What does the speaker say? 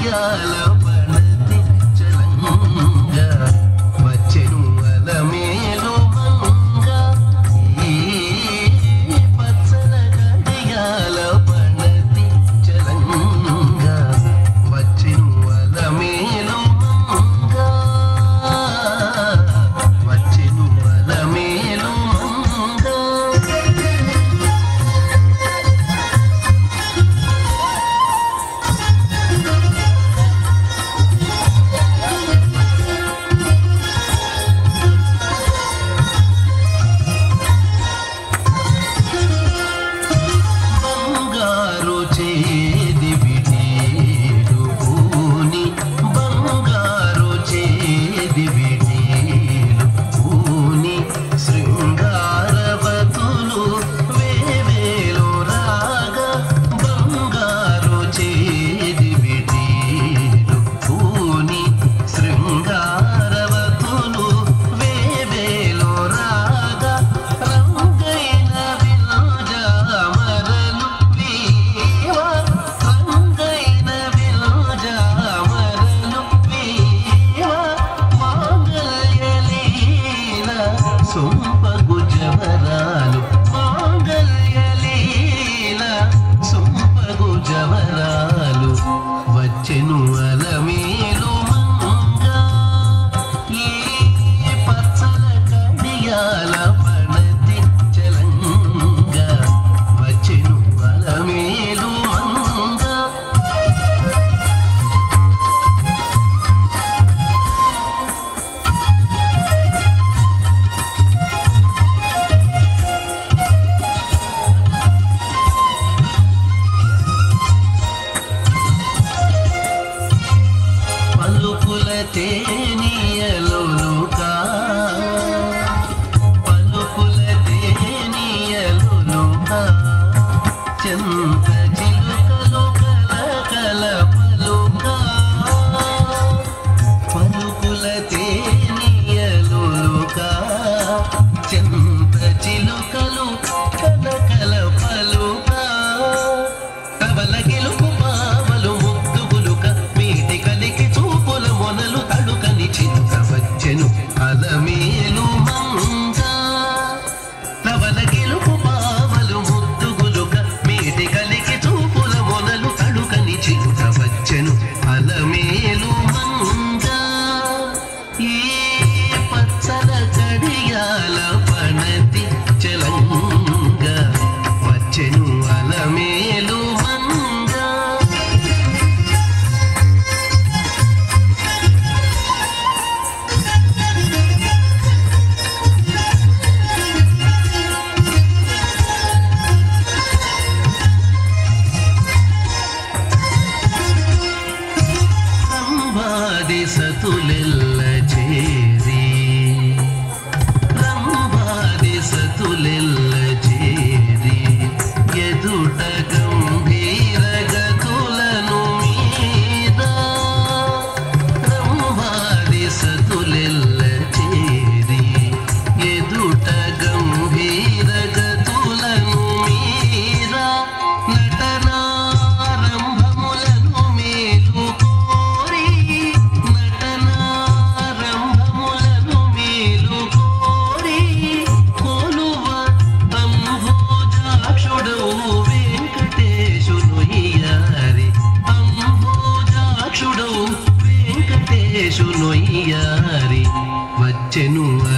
కడియాల పణతి చలంగా వచ్చెను అలమేలు మంగ ఈ పచ్చల కడియాల పణతి చలంగా వచ్చెను అలమేలు మంగ వచ్చెను అలమేలు మంగ బంగారు చేది విడేడు పూని బంగారు చేది విడేడు పూని శృంగారవతులు వేవేలు రాగా బంగారు చేది విడేడు పూని శృంగారవతులు వేవేలు రాగా రంగైన విలోజామరలు వీవ రంగైన విలోజామరలు వీవ మాంగళ్యలీల సొంపగు జవరాలు మాంగళ్యలీల సొంపగు జవరాలు వచ్చెను అలమేలు మంగ ఈ పచ్చల కడియాల పణతి చలంగా వచ్చెను అలమేలు మంగ పలుకుల తేనియలులుకా పలుకుల తేనియలులుకా చెంత చిలుకలు కలకల పలుకా పలుకుల తేనియలులుకా చెంత చిలుకలు కలకల పలుకా కవల గెలుపు పావలు ముద్దుగులుక మీటి కలికి చూపుల మొనలు తడుకని చిలుక వచ్చెను అలమేలు మంగ కవల గెలుపు పావలు ముద్దుగులుక మీటి కలికి చూపుల మొనలు తడుకని చిలుక వచ్చెను అలమేలు మంగ ఈ పచ్చల కడియాల పణతి చలంగా వచ్చెను అలమేలు మంగ రంభాది సతులెల్ల చేరి రంభాది సతులెల్ల చేరి ఎదుట గంభీర గతులను మీద రంభాది సతులెల్ల చేరి ఎదుట గంభీర గతులను మీద నటనారంభములను మేలు కోరి నటనారంభములను మేలు కోరి కొలువ అంబోజాక్షుడవు వెంకటేశును ఇయారి అంబోజాక్షుడవు వెంకటేశును ఇయారి వచ్చెను